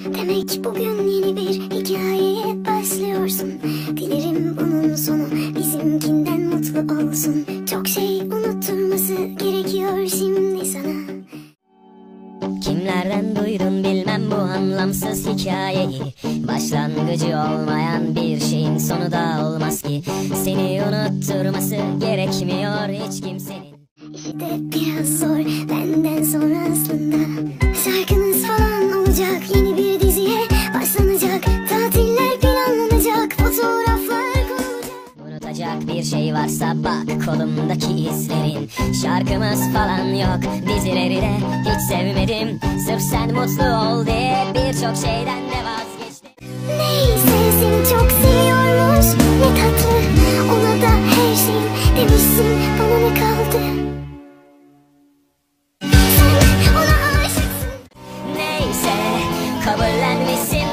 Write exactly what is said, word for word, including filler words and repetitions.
Demek bugün yeni bir hikayeye başlıyorsun. Dilerim bunun sonu bizimkinden mutlu olsun. Çok şey unutturması gerekiyor şimdi sana. Kimlerden duydun bilmem bu anlamsız hikayeyi. Başlangıcı olmayan bir şeyin sonu da olmaz ki. Seni unutturması gerekmiyor hiç kimsenin. İşte biraz zor benden sonra aslında. Şarkınız falan olacak, yeni bir diziye başlanacak. Tatiller planlanacak, fotoğraflar konulacak. Unutacak bir şey varsa bak kolumdaki izlerin. Şarkımız falan yok, dizileri de hiç sevmedim. Sırf sen mutlu ol diye birçok şeyden de vazgeçtim. Neyse seni çok seviyormuş, ne tatlı. Ona da her şey demişsin, bana ne kaldı? Neyse kabullenmişsin